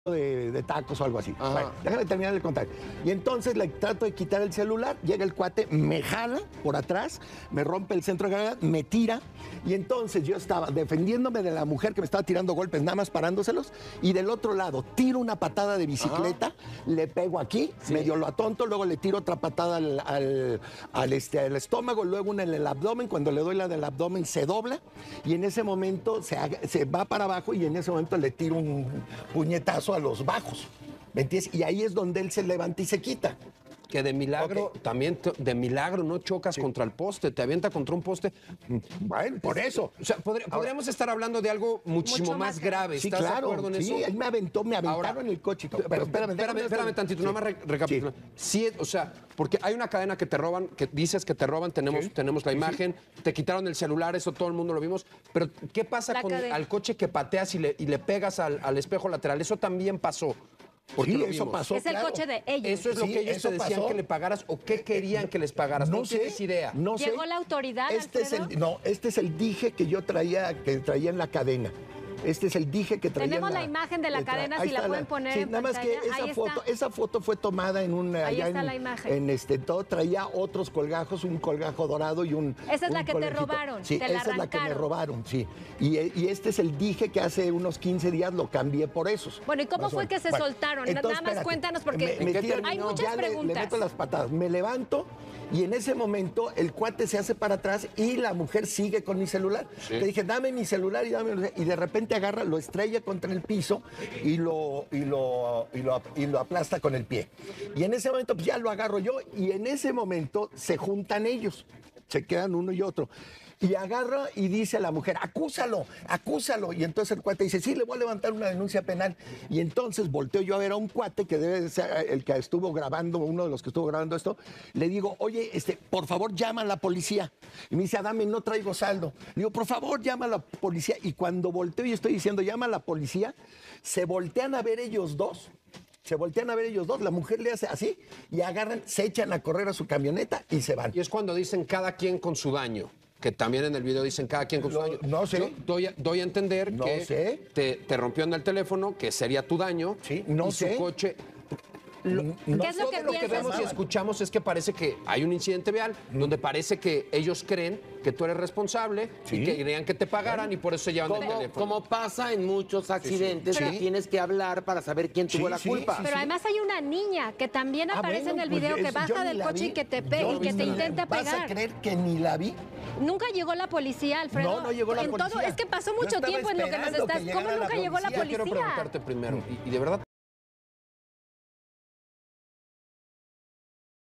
de tacos o algo así. Ajá. Bueno, déjame terminar de contar. Y entonces le trato de quitar el celular, llega el cuate, me jala por atrás, me rompe el centro de gravedad, me tira, y entonces yo estaba defendiéndome de la mujer que me estaba tirando golpes, nada más parándoselos, y del otro lado tiro una patada de bicicleta, le pego aquí, medio lo atonto, luego le tiro otra patada al estómago, luego una en el abdomen, cuando le doy la del abdomen se dobla, y en ese momento se va para abajo, y en ese momento le tiro un puñetazo a los bajos, ¿me entiendes? Y ahí es donde él se levanta y se quita. Que de milagro, Ok. también de milagro no chocas contra el poste, te avienta contra un poste. Bueno, por eso. O sea, podríamos estar hablando de algo muchísimo más grave. Sí, ¿Estás claro, de acuerdo en eso? sí, él me aventaron Ahora, en el coche. Pero espérame tantito, nada más recapitulando. Sí, o sea, porque hay una cadena que te roban, que dices que te roban, tenemos la imagen, te quitaron el celular, eso todo el mundo lo vimos, pero ¿qué pasa con al coche que pateas y le pegas al espejo lateral? Eso también pasó. Porque Sí, eso pasó. Es el coche de ellos. Eso es lo que ellos te decían que le pagaras o qué querían que les pagaras. No tienes idea. No sé. ¿Llegó la autoridad, Alfredo? Este es el dije que yo traía en la cadena. Este es el dije que traía. Tenemos la imagen de la cadena, ahí si la está pueden poner en nada más que pantalla. esa foto fue tomada en un... Ahí allá está la imagen. todo traía otros colgajos, un colgajo dorado y un... Esa es la un que te colgajito. robaron, Sí, te la esa es la que me arrancaron. robaron, sí. Y este es el dije que hace unos 15 días lo cambié por esos. Bueno, ¿y cómo Más o fue menos. que se Bueno, soltaron? entonces, Nada más espérate. cuéntanos porque Me hay terminó, muchas ya le preguntas. meto las patadas. Me levanto y en ese momento el cuate se hace para atrás y la mujer sigue con mi celular. Le dije, dame mi celular y de repente agarra, lo estrella contra el piso y lo aplasta con el pie. Y en ese momento pues ya lo agarro yo y en ese momento se juntan ellos, se quedan uno y otro. Y agarra y dice a la mujer, acúsalo, acúsalo. Y entonces el cuate dice, sí, le voy a levantar una denuncia penal. Y entonces volteo yo a ver a un cuate que debe de ser el que estuvo grabando, uno de los que estuvo grabando esto. Le digo, oye, por favor, llama a la policía. Y me dice, Adame, no traigo saldo. Le digo, por favor, llama a la policía. Y cuando volteo y estoy diciendo, llama a la policía, se voltean a ver ellos dos. Se voltean a ver ellos dos, la mujer le hace así y agarran, se echan a correr a su camioneta y se van. Y es cuando dicen cada quien con su daño. Que también en el video dicen cada quien con su daño. No sé. Yo doy a entender No que sé. te rompió en el teléfono, que sería tu daño. Sí, no y sé. su coche. ¿Qué es lo que Lo que piensas? vemos y escuchamos es que parece que hay un incidente vial donde parece que ellos creen que tú eres responsable y que querían que te pagaran y por eso se llevan el teléfono. Como pasa en muchos accidentes que tienes que hablar para saber quién tuvo la culpa. Pero además hay una niña que también aparece en el video que baja del coche y que te pega y que te intenta ¿Vas pegar. a creer que ni la vi? Nunca llegó la policía, Alfredo. No llegó la policía. Es que pasó Yo mucho estaba tiempo en lo que nos esperando estás. que ¿Cómo llegara la nunca llegó la policía. policía? Quiero preguntarte primero, y de verdad